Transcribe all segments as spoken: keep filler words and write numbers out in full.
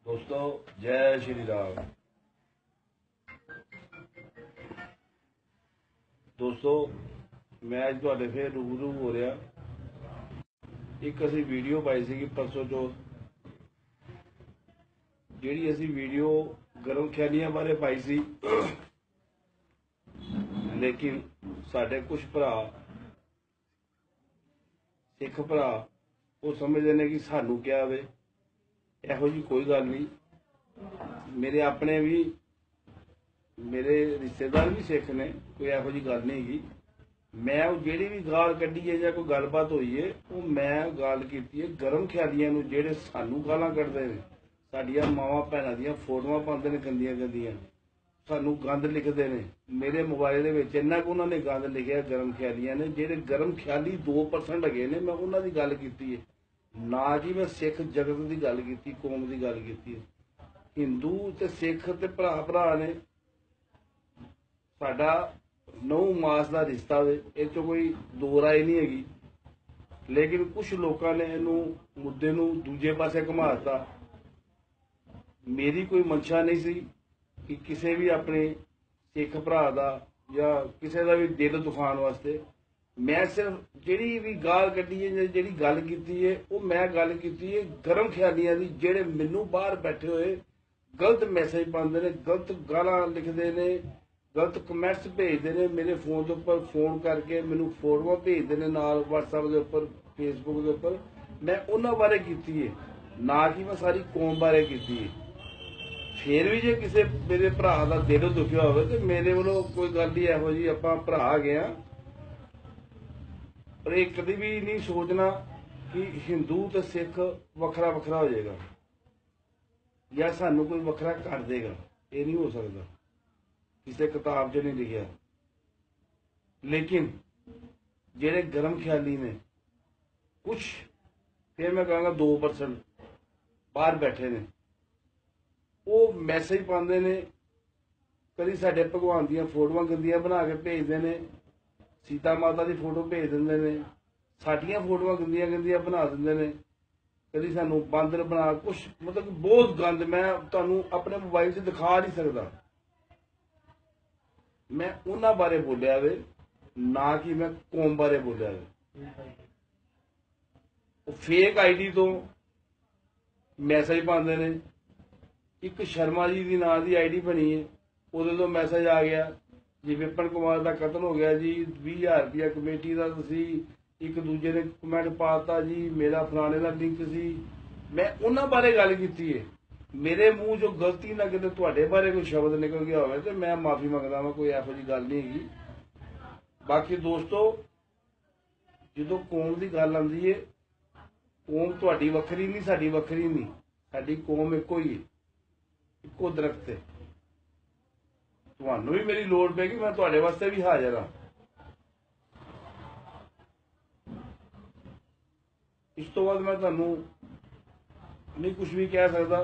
दोस्तों जय श्री राम। दोस्तों मैं अज तुहाडे फिर रूबरू हो रहा। एक असी वीडियो पाई सी परसों चौथ, जिहड़ी असी वीडियो गरम ख्यालियां बारे पाई सी, लेकिन साडे कुछ भरा सिख भरा वो समझते हैं कि सानू क्या वे। इहो जी कोई गल नहीं। मेरे अपने भी मेरे रिश्तेदार भी सिख ने, कोई इहो जी गल नहीं हैगी। मैं जिहड़ी भी गाल कड्ढी है जां कोई गलबात हुई है, वो मैं गाल कीती है गरम ख्यालियां नूं, जिहड़े सानू गालां कड्ढदे ने, साडियां मावां भैणां दियां फोटोआं पाउंदे ने गंदियां गंदियां, सानू गंद लिखते हैं। मेरे मोबाइल दे विच इन्ना कुछ उन्होंने गंद लिखिया गरम ख्यालियां ने, जिहड़े गरम ख्याली दो परसेंट हैगे ने, मैं उन्हां दी गल कीती है, ना कि मैं सिख जगत की गल की, कौम की गल की। हिंदू ते सिख ते भरा भरा ने, साडा नौ मास का रिश्ता वे, इस कोई दो राय नहीं हैगी। लेकिन कुछ लोगों ने इनू मुद्दे नू दूजे पासे घुमाता। मेरी कोई मंशा नहीं सी कि किसी भी अपने सिख भरा दा या किसी का भी दिल दुखाने वास्ते। मैं सिर्फ जिहड़ी भी गाल कड्ढी है, जिहड़ी गल कीती है, वो मैं गल कीती है गरम ख्यालियां दी, जिहड़े मैनू बाहर बैठे हुए गलत मैसेज पाते हैं, गलत गालां लिखते हैं, गलत कमैंट्स भेजते हैं मेरे फोन के उपर, फोन करके मैनू फोटोआं भेजते हैं नाल व्हाट्सएप के उपर, फेसबुक के उपर। मैं उन्हां बारे कीती है, ना कि मैं सारी कौम बारे कीती है। फिर भी जे किसी मेरे भरा का दिल दुखिया हो तो मेरे वालों कोई गल नहीं इहो जी, आपां भरा गए। पर एक कभी भी नहीं सोचना कि हिंदू तो सिख वखरा वखरा हो जाएगा या सानू कोई वखरा कर देगा। ये नहीं हो सकता, किसी किताब च नहीं लिखा। लेकिन जेडे गरम ख्याली ने, कुछ फिर मैं कहूँगा दो परसेंट बाहर बैठे ने, वो मैसेज पाते ने, कभी साडे भगवान दियां फोटोआं गंदियां बना के भेजते हैं, सीता माता की फोटो भेज देंगे ने, साडियां फोटोआं गंदियां गंदियां बना देंगे ने, कभी सानू बांदर बना, कुछ मतलब बहुत गंद मैं तुहानू अपने मोबाइल से दिखा नहीं सकता। मैं उन्हां बारे बोलिया वे, ना कि मैं कौम बारे बोलिया वे। फेक आई डी तो मैसेज पाते ने। एक शर्मा जी की नाम की आई डी बनी है, उहदे तो मैसेज आ गया जी विपिन कुमार का कतल हो गया जी, भी हज़ार रुपया कमेटी का तुसी, एक दूजे ने कमेंट पाता जी मेरा फलाने का लिंक सी। मैं उन्हां बारे गल कीती है। मेरे मूँह चो गलती ना किते तुहाडे बारे कोई शब्द निकल गया होवे तो मैं माफी मंगदा वां, कोई इहो जी गल नहीं हैगी। बाकी दोस्तों, जो कौम की गल आती है, कौम तुहाडी वखरी नहीं, साडी वखरी नहीं, साडी कौम इक्को ही है, इक्को दरख्त है। तुहानू भी मेरी लोड़ पैगी, मैं तुहाडे वास्ते भी हाजिर हाँ। इस तो बाद मैं तुहानू नहीं कुछ भी कह सकता।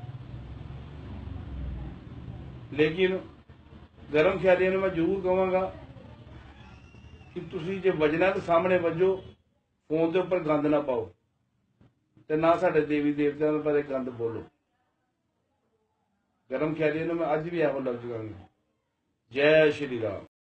लेकिन गरम ख्यालियां ने मैं जरूर कहूँगा कि तुसी जे वजना तो सामने वजो, फोन के उपर गंद ना पाओ, ते ना साडे देवी देवतियां बारे गंद बोलो। गरम ख्यालियां ने मैं अज भी इहो लफ्ज कहूँगा। जय श्री राम।